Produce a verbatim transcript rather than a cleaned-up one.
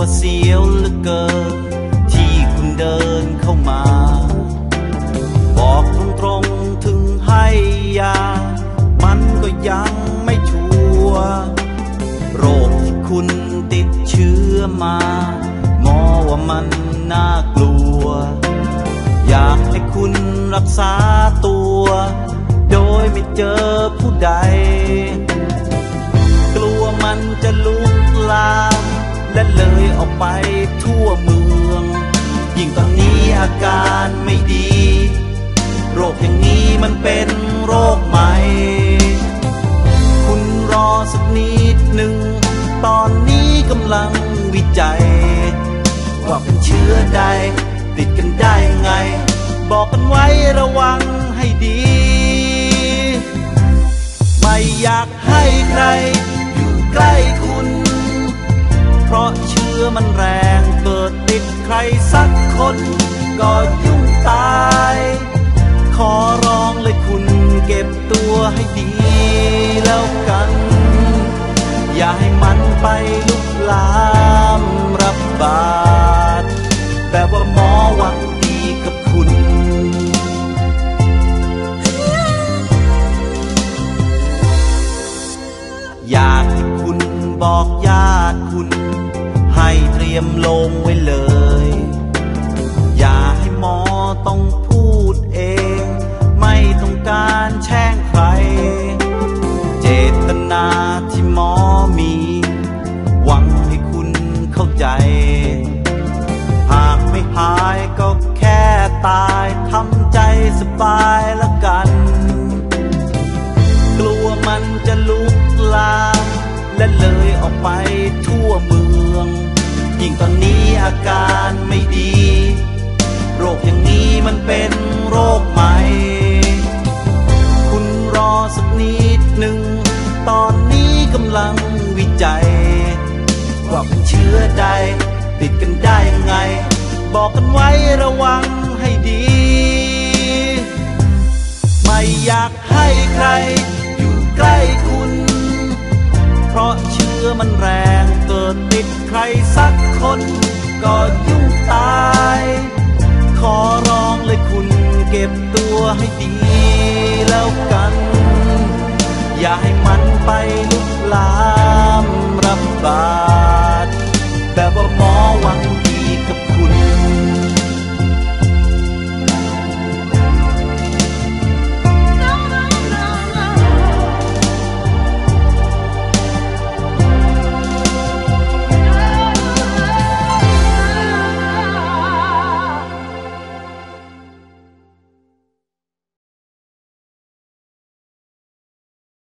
ว่าเสียวเหลือเกินที่คุณเดินเข้ามาบอกตรงๆถึงให้ยามันก็ยังไม่ชัวร์โรคที่คุณติดเชื้อมาหมอว่ามันน่ากลัวอยากให้คุณรักษาตัวโดยไม่เจอผู้ใดกลัวมันจะลุกลามและเลยออกไปทั่วเมืองยิ่งตอนนี้อาการไม่ดีโรคอย่างนี้มันเป็นโรคใหม่คุณรอสักนิดหนึ่งตอนนี้กำลังวิจัยว่าเป็นเชื้อใดติดกันได้ไงบอกกันไว้ระวังให้ดีไม่อยากให้ใครอยู่ใกล้คุณเพราะเชื้อมันแรงเกิดติดใครสักคนก็ยุ่งตายขอร้องเลยคุณเก็บตัวให้ดีแล้วกันอย่าให้มันไปลุกลามระบาดแบบว่าหมอหวังดีกับคุณอยากให้คุณบอกญาติคุณให้เตรียมลงไว้เลยอย่าให้หมอต้องพูดเองไม่ต้องการแช่งใครเจตนาที่หมอมีหวังให้คุณเข้าใจหากไม่หายก็แค่ตายทำใจสบายละกันกลัวมันจะลุกลามและเลยออกไปทั่วเมืองยิ่งตอนนี้อาการไม่ดีโรคอย่างนี้มันเป็นโรคใหม่คุณรอสักนิดหนึ่งตอนนี้กำลังวิจัยว่าเป็นเชื้อใดติดกันได้ไงบอกกันไว้ระวังให้ดีไม่อยากให้ใครอยู่ใกล้คุณเพราะเชื้อมันแรงเกิดติดใครสักคนก็